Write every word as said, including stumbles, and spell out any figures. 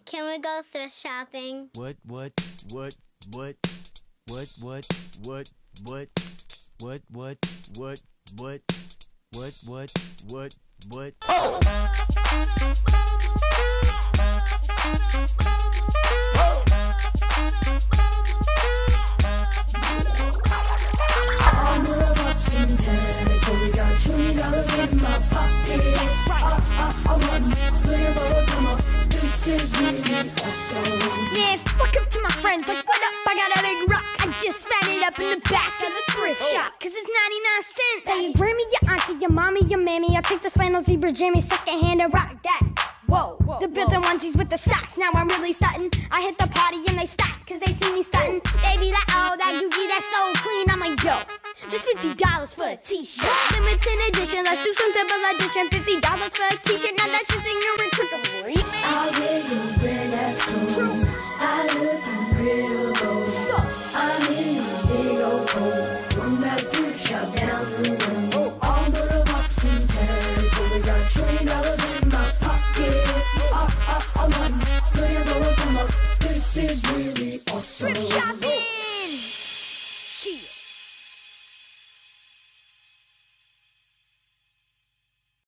Can we go thrift shopping? What, what, what, what, what, what, what, what, what, what, what, what, what, what, what, what? Oh! We got twenty dollars in my pocket. That's right. I, I, I want little roll, come on. This is really awesome. Yeah, welcome to my friends. Like, what up? I got a big rock. I just found it up in the back of the thrift shop. Cause it's ninety-nine cents. Hey, bring me your auntie, your mommy, your mammy. I'll take those flannel zebra jammies, second hand and rock that. Whoa, whoa, the built-in onesies with the socks. Now I'm really stuntin'. I hit the party and they stop, cause they see me stuntin'. They be like, oh, that Yuki, that's so clean. I'm like, yo, this fifty dollars for a t-shirt. Limited edition, let's do some simple addition. fifty dollars for a t-shirt, now that's just ignorant trickery. I'll get you brand that's clothes. I look incredible. So, I'm in this big old coat from that thrift shop down the road. Oh, all the box in town. So we got twenty dollars.